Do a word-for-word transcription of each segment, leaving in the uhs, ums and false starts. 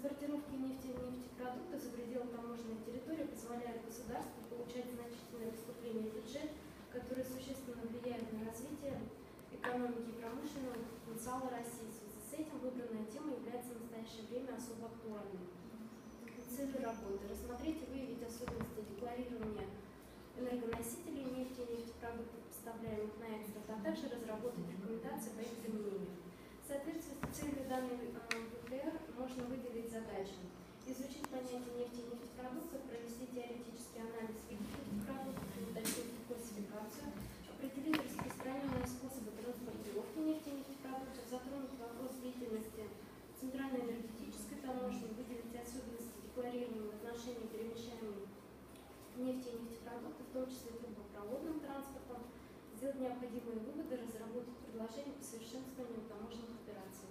Транспортировки нефти и нефтепродуктов за пределы таможенной территории позволяют государству получать значительное поступление в бюджет, которое существенно влияет на развитие экономики и промышленного потенциала России. В связи с этим выбранная тема является в настоящее время особо актуальной. Целью работы – рассмотреть и выявить особенности декларирования энергоносителей нефти и нефтепродуктов, поставляемых на экспорт, а также разработать рекомендации по их применению. В соответствии с целью данной ВПР можно выделить задачи: изучить понятие нефти и нефтепродуктов, провести теоретический анализ видов нефтепродуктов и уточнить их классификацию, определить распространенные способы транспортировки нефти и нефтепродуктов, затронуть вопрос деятельности Центральной энергетической таможни, выделить особенности декларирования в отношении перемещаемой нефти и нефтепродуктов, в том числе трубопроводным транспортом, сделать необходимые выводы, разработать предложения по совершенствованию таможенных операций.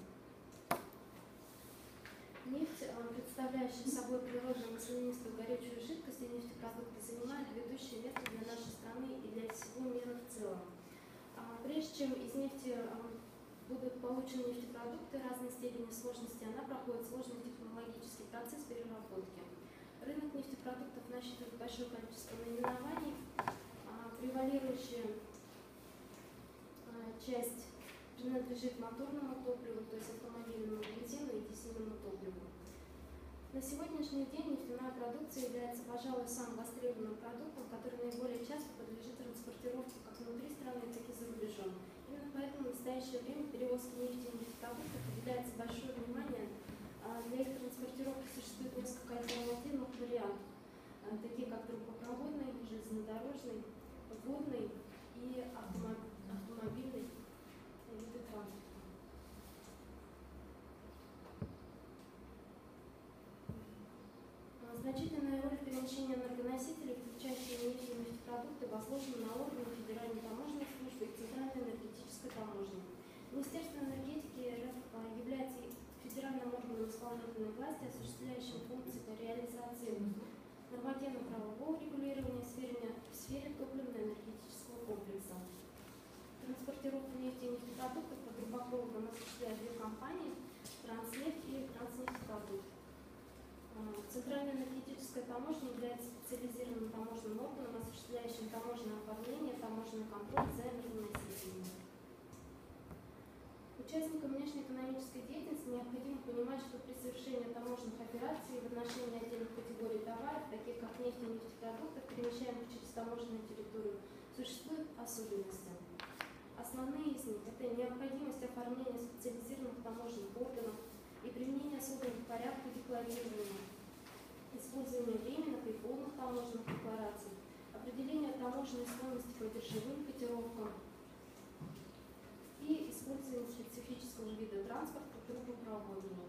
Нефть, представляющая собой природную маслянистую горючую жидкость, и нефтепродукты занимают ведущее место для нашей страны и для всего мира в целом. Прежде чем из нефти будут получены нефтепродукты разной степени сложности, она проходит сложный технологический процесс переработки. Рынок нефтепродуктов насчитывает большое количество наименований. Превалирующая часть принадлежит моторному топливу, то есть автомобильному бензину и дизельному топливу. На сегодняшний день нефтяная продукция является, пожалуй, самым востребованным продуктом, который наиболее часто подлежит транспортировке как внутри страны, так и за рубежом. Именно поэтому в настоящее время перевозки нефти и нефтепродуктов уделяется большое внимание. Для их транспортировки существует несколько альтернативных вариантов, такие как трубопроводный, железнодорожный, водный и автомобильный виды транспорта. Значительная роль перемещения энергоносителей, включающие нефть и нефтепродукты, возложена на органы Федеральной таможенной службы и Центральной энергетической таможни. Министерство энергетики РФ является федеральным органом исполнительной власти, осуществляющим функции по реализации нормативно-правового регулирования в сфере, в сфере топливно-энергетического комплекса. Транспортировку нефти и нефтепродуктов по трубопроводам осуществляют две компании – Транснефть и Транснефтепродукт. Центральная энергетическая таможня является специализированным таможенным органом, осуществляющим таможенное оформление, таможенный контроль за энергоносителями. Участникам внешнеэкономической деятельности необходимо понимать, что при совершении таможенных операций в отношении отдельных категорий товаров, таких как нефть и нефтепродуктов, перемещаемых через таможенную территорию, существуют особенности. Основные из них – это необходимость оформления специализированных таможенных органов и применение особенных порядков декларирования, использование временных и полных таможенных деклараций, определение таможенной стоимости по биржевым котировкам и использование специфического вида транспорта трубопроводного.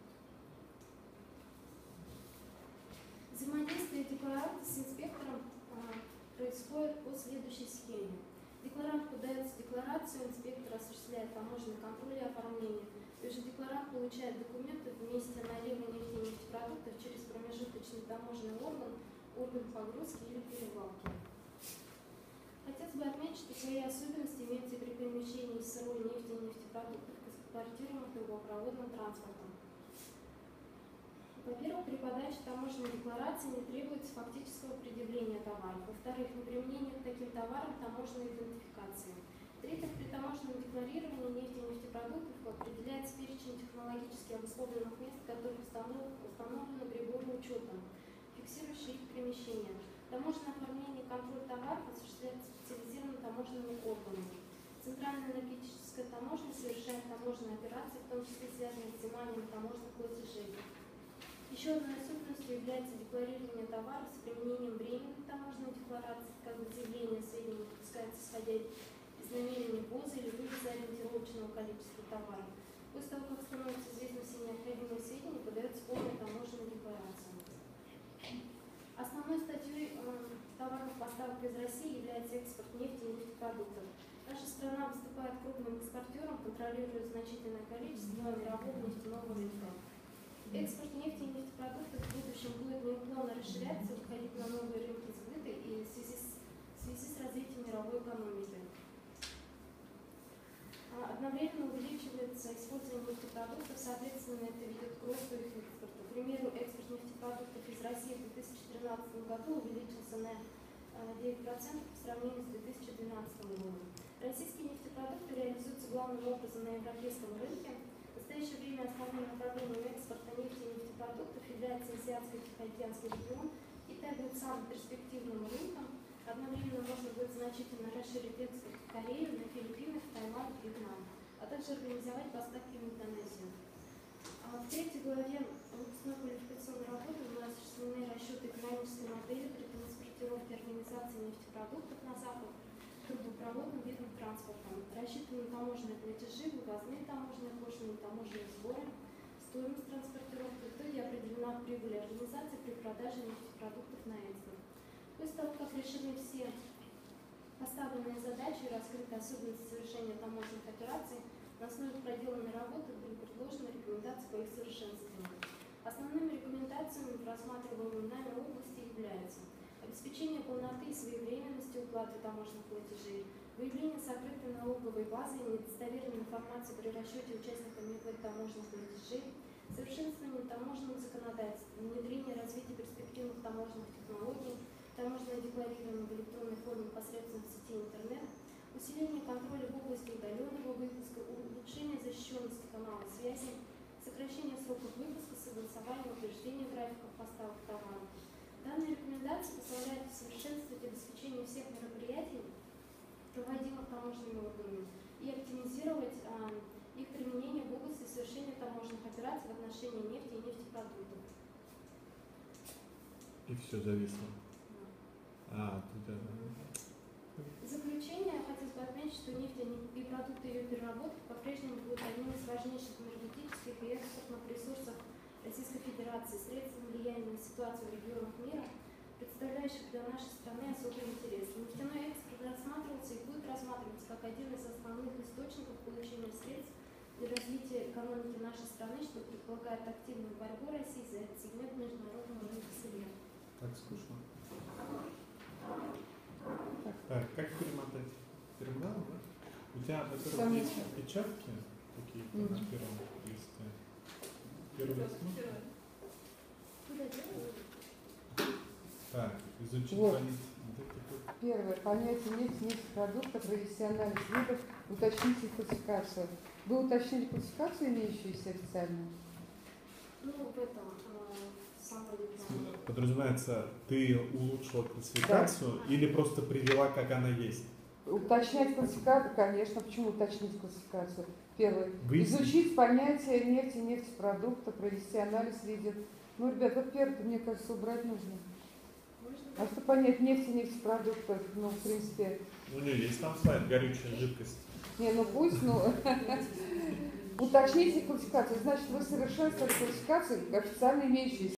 Взаимодействие декларанта с инспектором а, происходит по следующей схеме. Декларант подается декларацию, инспектор осуществляет таможенный контроль и оформление. И уже декларант получает документы в месте налива нефти и нефтепродуктов через промежуточный таможенный орган, орган погрузки или перевалки. Хотелось бы отметить, что свои особенности имеются при перемещении сырой нефти и нефтепродуктов к экспортируемым трубопроводным транспортом. Во-первых, при подаче таможенной декларации не требуется фактического предъявления товаров. Во-вторых, неприменение к таким товарам таможенной идентификации. В-третьих, при таможенном декларировании нефти и нефтепродуктов определяется перечень технологически обусловленных мест, которые установлены приборы учета, фиксирующие их перемещение. Таможенное оформление и контроль товаров осуществляется специализированными таможенными органами. Центральная энергетическая таможня совершает таможенные операции, в том числе связанные с взиманием таможенных платежей. Еще одной особенностью является декларирование товаров с применением временной таможенной декларации, когда заявление о сведениях допускается исходя из намерения ввоза или вывоза ориентировочного количества товаров. После того, как становятся известны все необходимые сведения, подается полная таможенная декларация. Основной статьей э, товарных поставок из России является экспорт нефти и нефтепродуктов. Наша страна выступает крупным экспортером, контролирует значительное количество мирового нефтяного рынка. Экспорт нефти и нефтепродуктов в будущем будет неуклонно расширяться, выходить на новые рынки сбыта и в связи с, в связи с развитием мировой экономики. Одновременно увеличивается использование нефтепродуктов, соответственно, это ведет к росту их экспорта. примеру, экспорт нефтепродуктов из России в две тысячи тринадцатом году увеличился на девять процентов по сравнению с две тысячи двенадцатым годом. Российские нефтепродукты реализуются главным образом на европейском рынке. В настоящее время основным направлением экспорта нефти и нефтепродуктов является Азиатско-Тихоокеанский регион. Китай будет самым перспективным рынком. Одновременно можно будет значительно расширить экспорт в Корею, на Филиппинах, Таиланд, Вьетнам, а также организовать поставки в Индонезию. В третьей главе выпускной квалификационной работы были осуществлены расчеты экономической модели при транспортировке организации нефтепродуктов на Запад трубопроводным видом транспорта. Рассчитаны таможенные платежи, вывозные таможенные пошлины, таможенные сборы, стоимость транспортировки. В итоге определена прибыль организации при продаже нефтепродуктов на экспорт. После того, как решены все поставленные задачи и раскрыты особенности совершения таможенных операций, на основе проделанной работы были предложены рекомендации по их совершенствованию. Основными рекомендациями в рассматриваемой нами области являются обеспечение полноты и своевременности уплаты таможенных платежей, выявление сокрытой налоговой базы и недостоверной информации при расчете участниками таможенных платежей, совершенствование таможенного законодательства, внедрение и развитие перспективных таможенных технологий, таможенное декларирование в электронной форме посредством сети интернет, усиление контроля в области удаленного выпуска, улучшение защищенности канала связи, сокращение сроков выпуска, согласование, утверждение графиков поставок товаров. Данные рекомендации позволяют усовершенствовать обеспечение всех мероприятий, проводимых таможенными органами, и оптимизировать а, их применение в области совершения таможенных операций в отношении нефти и нефтепродуктов. И все зависло. А, тут это... В заключение я хотела бы отметить, что нефть и продукты ее переработки по-прежнему будут одним из важнейших энергетических и экспортных ресурсов Российской Федерации, средством влияния на ситуацию в регионах мира, представляющих для нашей страны особый интерес. Нефтяной экспорт рассматривался и будет рассматриваться как один из основных источников получения средств для развития экономики нашей страны, что предполагает активную борьбу России за этот сегмент международного рынка сырья. Так скучно. Так, как перемотать? Терминал, да? У тебя, во-первых, есть печатки какие-то mm-hmm. на первом листе. Первый лист. Так, изучить вот. понятие. Первое. Понятие нефть, нефтепродукта, провести анализ видов, уточнить их классификацию. Вы уточнили классификацию, имеющуюся официально? Ну, в этом самом подразумевается, ты улучшила классификацию да. или просто привела, как она есть? Уточнять классификацию, конечно. Почему уточнить классификацию? Первое. Выяснить. Изучить понятие нефти, нефтепродукта, провести анализ видов. Ну, ребят, вот первое, мне кажется, убрать нужно. А что понять нефть и нефтепродуктов, ну, в принципе... У нее есть там слайд, горючая жидкость. Не, ну пусть, ну... Уточните классификацию. Значит, вы совершенствовали классификацию, официально имеющуюся.